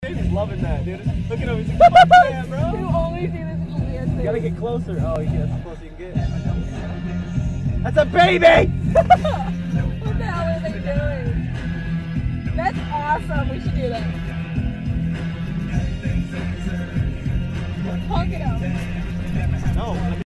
Baby's loving that, dude. Look at him. He's like, yeah, bro. You only see this in weird things. You gotta get closer. Oh, yeah, that's as close as you can get. That's a baby! What the hell are they doing? That's awesome. We should do that. Honk it out. No.